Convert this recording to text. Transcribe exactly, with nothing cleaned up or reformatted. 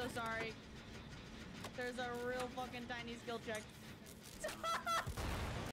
so sorry. There's a real fucking tiny skill check.